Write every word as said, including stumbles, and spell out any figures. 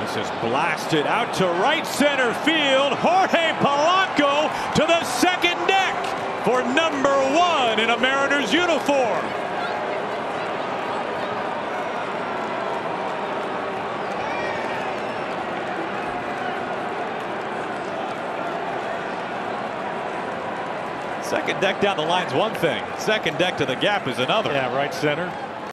This is blasted out to right center field. Jorge Polanco to the second deck for number one in a Mariners uniform. Second deck down the line's one thing. Second deck to the gap is another. Yeah, right center.